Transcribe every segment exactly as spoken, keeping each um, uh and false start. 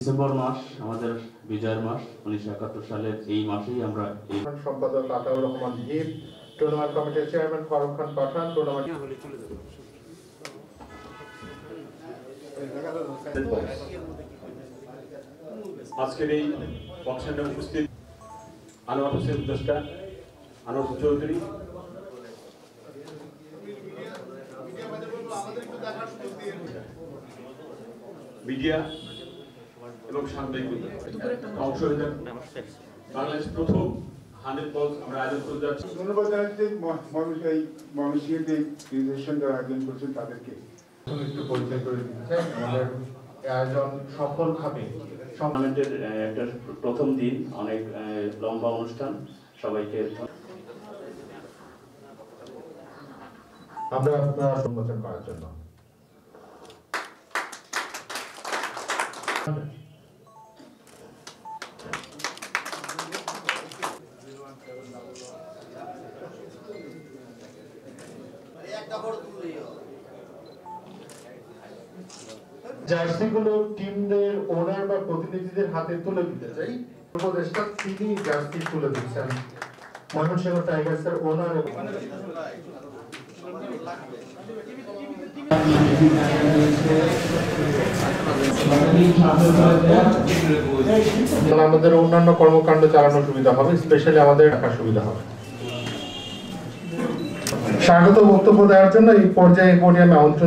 December মাস আমাদের বিজয়ের মাস। উনিশশো একাত্তর সালের এই মাসেই আমরা এই সম্পাদক আতাউর রহমান হিব, টুর্নামেন্ট কমিটির চেয়ারম্যান ফারুক খান পাঠান, টুর্নামেন্ট আজকের এই বক্সারে উপস্থিত আনোয়ার হোসেন দোস্তা, আনোয়ার চৌধুরী, মিডিয়া এবং সাংবাদিক অংশ নিলেন। বাংলাদেশ প্রথম হান্ড্রেড বল আমরা আয়োজন করে যাচ্ছি। ধন্যবাদ জানাচ্ছি ময়মনসিংহের রিজিস্ট্রেশন যারা আয়োজন করছেন তাদেরকে। একটু পরিচয় করে দিচ্ছেন আমাদের আয়োজন সফল হবে। টুর্নামেন্টের একটা প্রথম দিন, অনেক লম্বা অনুষ্ঠান। সবাইকে আমরা আপনার সম্বোধন করার জন্য জার্সিগুলো টিমদের ওনার বা প্রতিনিধিদের হাতে তুলে দিতে চাই। উপদেষ্টা তিনি জার্সি তুলে দিচ্ছেন ময়মনসিংহ টাইগার্সের ওনার। আমাদের অন্যান্য কর্মকাণ্ড চালানোর সুবিধা হবে, স্পেশালি আমাদের রাখার সুবিধা হবে। স্বাগত বক্তব্য দেওয়ার জন্য এই পর্যায়ে পোডিয়ামে আমন্ত্রণ।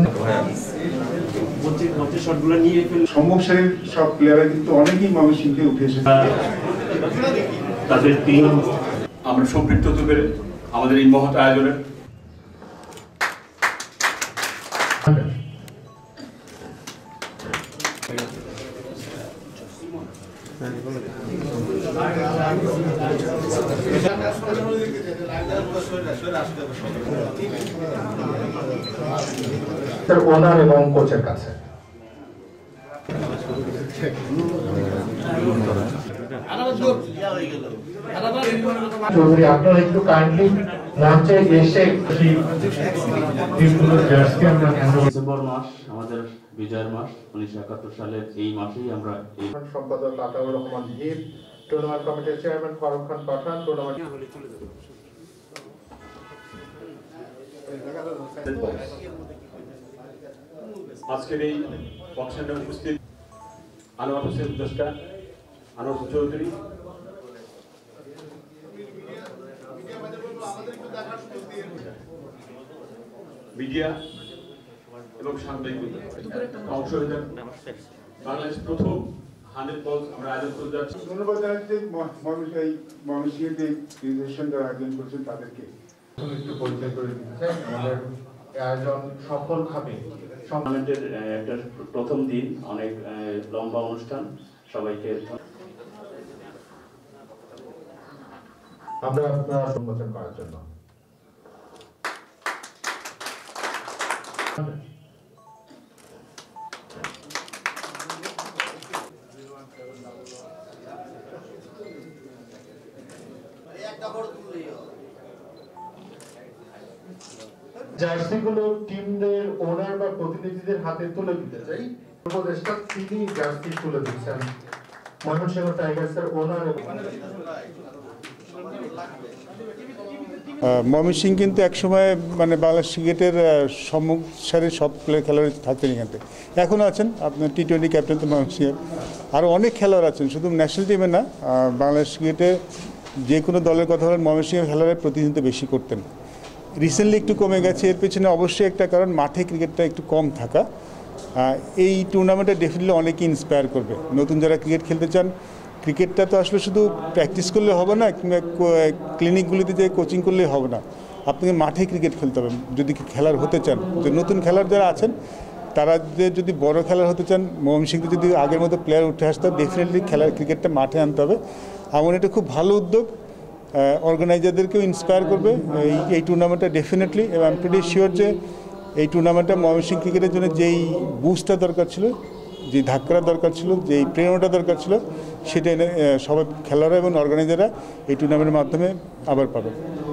সম্মুখ সারির সব প্লেয়াররা কিন্তু অনেকেই ময়মনসিংহে উঠে এসেছে। তাদের টিম আমরা সম্পৃক্ত হতে পেরে আমাদের এই মহৎ আয়োজনের ওনার এবং কোচের কাছে চৌধুরী আপনারা একটু কাইন্ডলি মঞ্চে এসে ডিসেম্বর মাস আমাদের বিজয়ের মাস। উনিশশো একাত্তর সালের এই মাসেই আমরা এই সম্পাদক আতাউর রহমান হিব, টুর্নামেন্ট কমিটির চেয়ারম্যান ফারুক খান পাঠান, টুর্নামেন্ট আজকের এই বক্সারে উপস্থিত আনোয়ার হোসেন দোস্তা, আনোয়ার চৌধুরী, মিডিয়া এবং সাংবাদিক অংশ নিলেন। বাংলাদেশ প্রথম হান্ড্রেড বল আমরা আয়োজন করে যাচ্ছি। ধন্যবাদ জানাচ্ছি ময়মনসিংহের রিজিস্ট্রেশন যারা আয়োজন করছেন তাদেরকে। একটু পরিচয় করে দিচ্ছেন আমাদের আয়োজন সফল হবে। টুর্নামেন্টের একটা প্রথম দিন, অনেক লম্বা অনুষ্ঠান। সবাইকে আমরা আপনার সম্বোধন করার জন্য জার্সিগুলো টিমদের ওনার বা প্রতিনিধিদের হাতে তুলে দিতে চাই। উপদেষ্টা তিনি জার্সি তুলে দিচ্ছেন ময়মনসিংহ টাইগার্সের ওনার। ময়মনসিংহ কিন্তু একসময় মানে বাংলাদেশ ক্রিকেটের সম্মুখ সারির সব প্লেয়ার খেলোয়াড় থাকতেন এখানে, এখনও আছেন। আপনার টি টোয়েন্টি ক্যাপ্টেন তো ময়মনসিংহের, আরও অনেক খেলোয়াড় আছেন, শুধু ন্যাশনাল টিমে না, বাংলাদেশ ক্রিকেটে যে কোনো দলের কথা বলেন ময়মনসিংহের খেলোয়াড়ের প্রতিনিধিত্ব বেশি করতেন। রিসেন্টলি একটু কমে গেছে, এর পেছনে অবশ্যই একটা কারণ মাঠে ক্রিকেটটা একটু কম থাকা। এই টুর্নামেন্টে ডেফিনেটলি অনেকে ইন্সপায়ার করবে। নতুন যারা ক্রিকেট খেলতে চান, ক্রিকেটটা তো আসলে শুধু প্র্যাকটিস করলে হবে না, কিংবা ক্লিনিকগুলিতে যে কোচিং করলে হবে না, আপনাকে মাঠে ক্রিকেট খেলতে হবে যদি খেলার হতে চান। যে নতুন খেলার যারা আছেন তারা যদি বড় খেলার হতে চান, ময়মনসিংহে যদি আগের মতো প্লেয়ার উঠে আসতে হবে, ডেফিনেটলি খেলার ক্রিকেটটা মাঠে আনতে হবে। আমার এটা খুব ভালো উদ্যোগ, অর্গানাইজারদেরকেও ইন্সপায়ার করবে এই এই টুর্নামেন্টটা ডেফিনেটলি। এবং আমি প্রিটি শিওর যে এই টুর্নামেন্টটা ময়মনসিংহ ক্রিকেটের জন্য যেই বুস্টটা দরকার ছিল, যে ধাক্কাটা দরকার ছিল, যেই প্রেরণাটা দরকার ছিল, সেটা সবাই খেলোয়াড়রা এবং অর্গানাইজাররা এই টুর্নামেন্টের মাধ্যমে আবার পাবে।